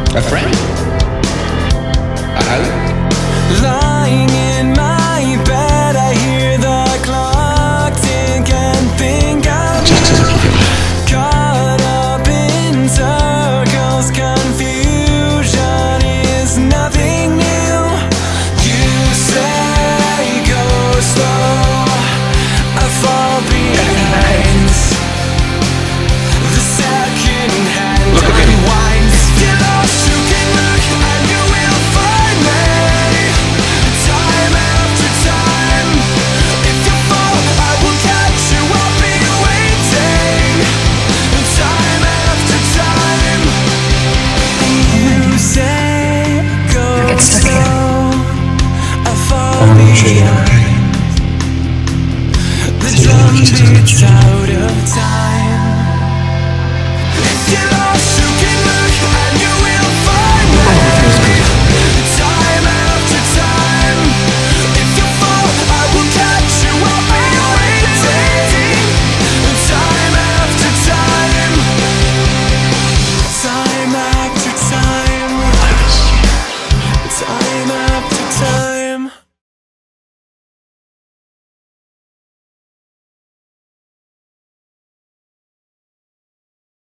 A friend? A hug? Lying in my bed, I hear the clock tick and think of you. Caught up in circles, confusion is nothing new. You say go slow, I fall behind. The second hand unwinds. You're lost, you can look and you will find me. Time after time, if you fall, I will catch you. I'll be waiting. Time after time. You say go slow, I fall behind. The drum beats out of time.